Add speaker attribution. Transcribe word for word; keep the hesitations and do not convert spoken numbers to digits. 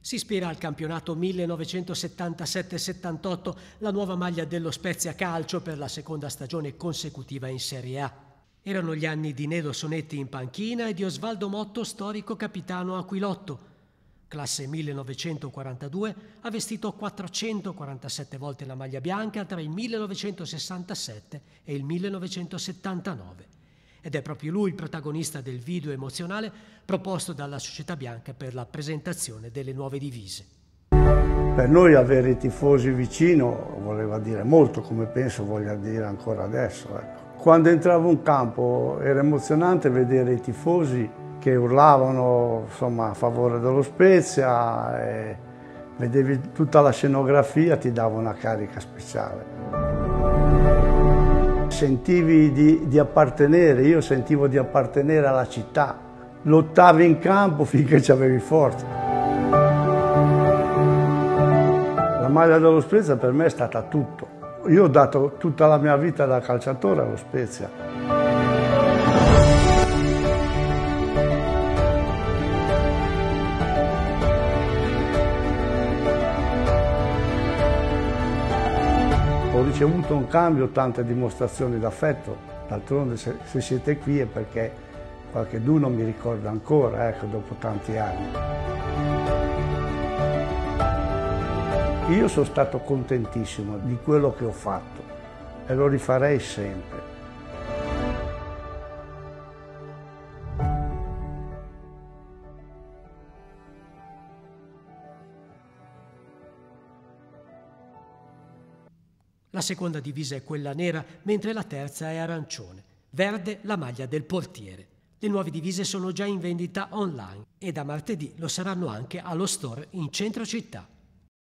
Speaker 1: Si ispira al campionato millenovecentosettantasette settantotto, la nuova maglia dello Spezia Calcio per la seconda stagione consecutiva in Serie A. Erano gli anni di Nedo Sonetti in panchina e di Osvaldo Motto, storico capitano Aquilotto. Classe millenovecentoquarantadue, ha vestito quattrocentoquarantasette volte la maglia bianca tra il millenovecentosessantasette e il millenovecentosettantanove. Ed è proprio lui il protagonista del video emozionale proposto dalla Società Bianca per la presentazione delle nuove divise.
Speaker 2: Per noi avere i tifosi vicino voleva dire molto, come penso voglia dire ancora adesso. Ecco. Quando entravo in campo era emozionante vedere i tifosi che urlavano, insomma, a favore dello Spezia, e vedevi tutta la scenografia, ti dava una carica speciale. Sentivi di, di appartenere, io sentivo di appartenere alla città, lottavi in campo finché ci avevi forza. La maglia dello Spezia per me è stata tutto. Io ho dato tutta la mia vita da calciatore allo Spezia. Ho ricevuto un cambio, tante dimostrazioni d'affetto, d'altronde se, se siete qui è perché qualcheduno mi ricorda ancora, ecco, dopo tanti anni. Io sono stato contentissimo di quello che ho fatto e lo rifarei sempre.
Speaker 1: La seconda divisa è quella nera, mentre la terza è arancione. Verde la maglia del portiere. Le nuove divise sono già in vendita online e da martedì lo saranno anche allo store in centro città.